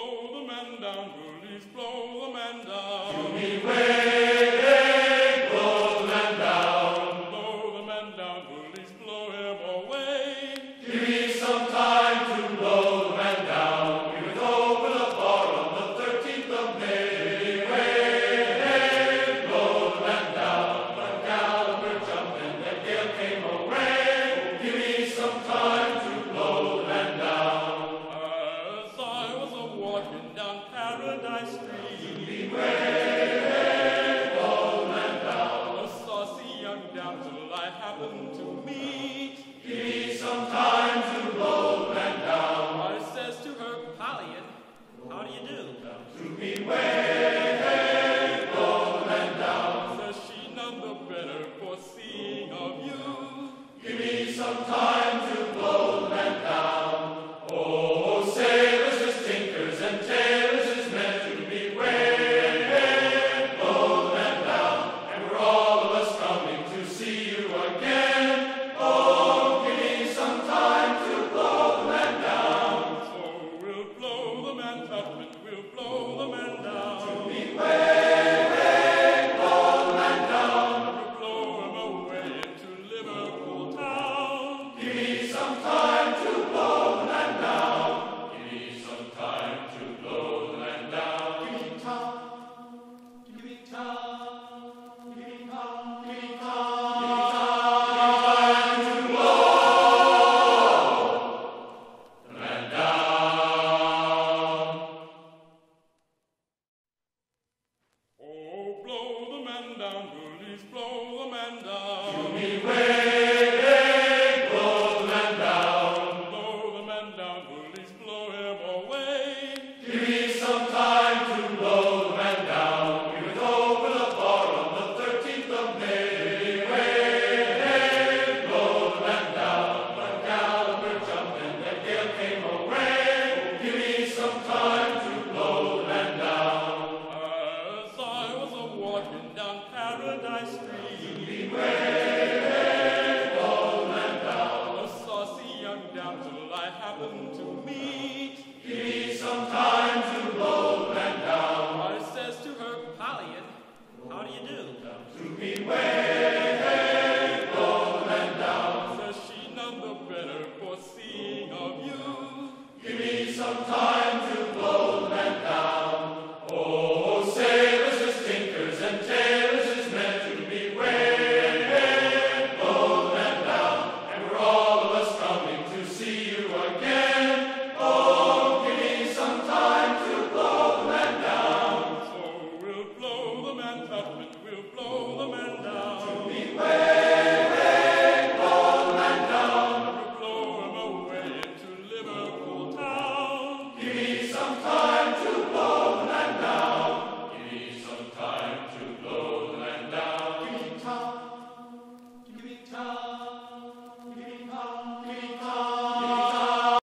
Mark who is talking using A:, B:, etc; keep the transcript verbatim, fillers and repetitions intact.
A: blow the man down, bullies, blow the man down.
B: To me way, blow the man down.
A: Blow the man down, bullies, blow him away.
B: Give me some time to blow the man down. We went over the bar on the thirteenth of May. Way, blow the man down. But Gallagher jumped and the gale came away. Give me some time to blow the man down.
A: As I was a walking down Paradise Street,
B: Way, blow the man down.
A: a saucy young damsel I happened to meet.
B: Give me some time to blow the man down.
A: I says to her, Polly, how do you do?
B: To me way, blow the man down.
A: Says she, none the better for seeing of you.
B: Give me some time to blow the man down. Oh, sailors as tinkers and tailors is meant to be way, blow the man down. And we're all of us coming to see you again. Oh, give me some time to blow the man down.
A: So we'll blow the man Tupman, we'll blow the man down.
B: To me way, blow the man down.
A: We'll blow him away into Liverpool town.
B: Give me some time to blow the man down. Give me some time to blow the man down. Give me time. Give me time. Give me time. Give me time. Give me time to blow the man down.
A: Oh, blow the man down, bullies, blow the man down.
B: Give me way, blow the man down.
A: Blow the man down, bullies, blow him away.
B: Give me some time to blow the man down. We went over the bar on the thirteenth of May. Way, blow the man down. But Gallagher jumped and the gale came away. Give me some time to blow the man down.
A: As I was a walking down Paradise Street,
B: Way, blow the man down.
A: a saucy young damsel I happened to meet.
B: Give me some time to blow the man down.
A: I says to her, Polly, how do you do?
B: To me way, blow the man down.
A: Says she, none the better for seeing of you.
B: Give me some time to blow the man down. Oh, sailors as tinkers and tailors is meant to be way, blow the man down. And we're all of us coming to see you again. Oh, give me some time to blow the man down.
A: So we'll blow the man Tupman, we'll blow the man down.
B: To me way, blow the man down.
A: We'll blow him away into Liverpool town.
B: Give me some time.